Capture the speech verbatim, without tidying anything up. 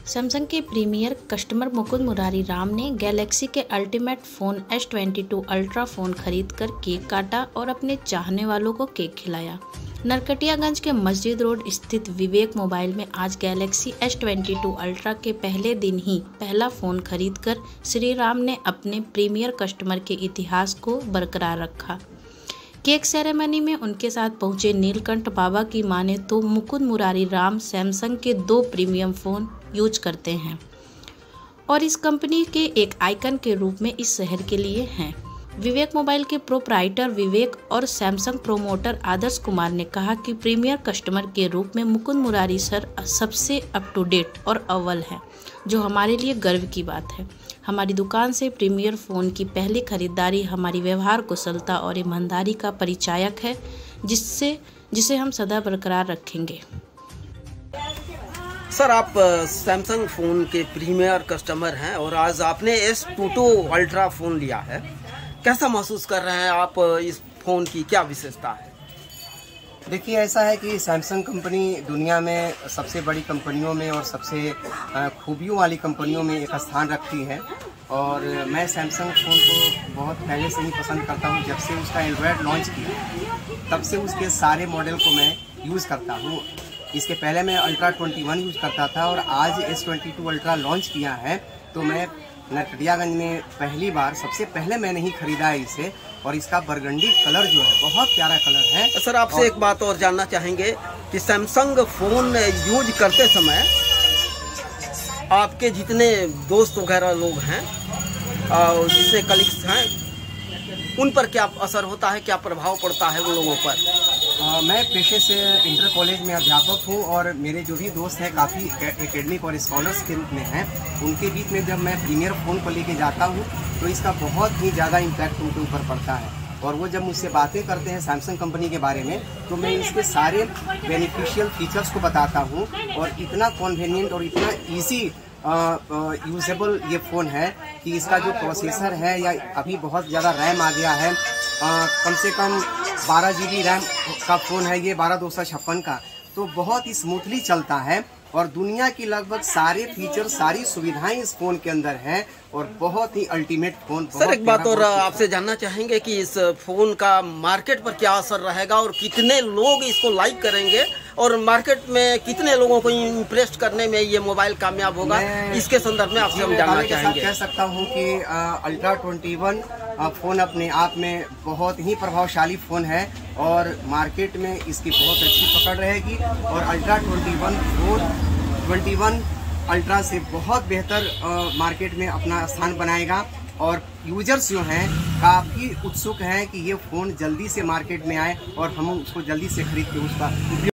Samsung के premier customer Mukund Murari Ram ने Galaxy के ultimate phone S twenty two ultra phone खरीदकर केक काटा और अपने चाहने वालों को केक खिलाया। नरकटियागंज के मस्जिद रोड स्थित विवेक मोबाइल में आज Galaxy S twenty two ultra के पहले दिन ही पहला फ़ोन खरीदकर श्री राम ने अपने प्रीमियर कस्टमर के इतिहास को बरकरार रखा। केक सेरेमनी में उनके साथ पहुंचे नीलकंठ बाबा की माने तो मुकुंद मुरारी राम सैमसंग के दो प्रीमियम फ़ोन यूज करते हैं और इस कंपनी के एक आइकन के रूप में इस शहर के लिए हैं। विवेक मोबाइल के प्रोप्राइटर विवेक और सैमसंग प्रोमोटर आदर्श कुमार ने कहा कि प्रीमियर कस्टमर के रूप में मुकुंद मुरारी सर सबसे अप टू डेट और अव्वल है, जो हमारे लिए गर्व की बात है। हमारी दुकान से प्रीमियर फ़ोन की पहली खरीदारी हमारी व्यवहार कुशलता और ईमानदारी का परिचायक है, जिससे जिसे हम सदा बरकरार रखेंगे। सर, आप सैमसंग फ़ोन के प्रीमियर कस्टमर हैं और आज आपने S twenty two ultra phone लिया है। कैसा महसूस कर रहे हैं आप? इस फ़ोन की क्या विशेषता है? देखिए, ऐसा है कि सैमसंग कंपनी दुनिया में सबसे बड़ी कंपनियों में और सबसे खूबियों वाली कंपनियों में एक स्थान रखती है और मैं सैमसंग फ़ोन को बहुत पहले से ही पसंद करता हूं। जब से उसका एंड्रॉयड लॉन्च किया तब से उसके सारे मॉडल को मैं यूज़ करता हूं। इसके पहले मैं अल्ट्रा ट्वेंटी वन यूज़ करता था और आज S twenty two ultra launch किया है तो मैं नरकटियागंज में पहली बार सबसे पहले मैंने ही खरीदा है इसे और इसका बरगंडी कलर जो है बहुत प्यारा कलर है। सर, आपसे और... एक बात और जानना चाहेंगे कि सैमसंग फ़ोन यूज करते समय आपके जितने दोस्त वगैरह लोग हैं और जितने कलीग्स हैं उन पर क्या असर होता है, क्या प्रभाव पड़ता है उन लोगों पर? आ, मैं पेशे से इंटर कॉलेज में अध्यापक हूँ और मेरे जो भी दोस्त हैं काफ़ी एकेडमिक और स्कॉलर्स के रूप में हैं। उनके बीच में जब मैं प्रीमियर फ़ोन को लेके जाता हूँ तो इसका बहुत ही ज़्यादा इम्पैक्ट उनके ऊपर पड़ता है और वो जब मुझसे बातें करते हैं सैमसंग कंपनी के बारे में तो मैं इसके सारे बेनिफिशियल फीचर्स को बताता हूँ और इतना कॉन्वीनियंट और इतना ईजी यूजेबल ये फ़ोन है कि इसका जो प्रोसेसर है या अभी बहुत ज़्यादा रैम आ गया है, आ, कम से कम बारह जी बी रैम का फ़ोन है ये, बारह दो सौ छप्पन का, तो बहुत ही स्मूथली चलता है और दुनिया की लगभग सारे फीचर सारी सुविधाएं इस फ़ोन के अंदर हैं और बहुत ही अल्टीमेट फ़ोन। सर, एक बात और आपसे जानना चाहेंगे कि इस फ़ोन का मार्केट पर क्या असर रहेगा और कितने लोग इसको लाइक करेंगे और मार्केट में कितने लोगों को इम्प्रेस करने में ये मोबाइल कामयाब होगा, इसके संदर्भ में आपसे हम जानना चाहेंगे। कह सकता हूँ कि अल्ट्रा ट्वेंटी वन फ़ोन अपने आप में बहुत ही प्रभावशाली फ़ोन है और मार्केट में इसकी बहुत अच्छी पकड़ रहेगी और ultra twenty one phone twenty one ultra से बहुत बेहतर मार्केट में अपना स्थान बनाएगा और यूजर्स जो हैं काफ़ी उत्सुक हैं कि ये फ़ोन जल्दी से मार्केट में आए और हम उसको जल्दी से खरीद के उसका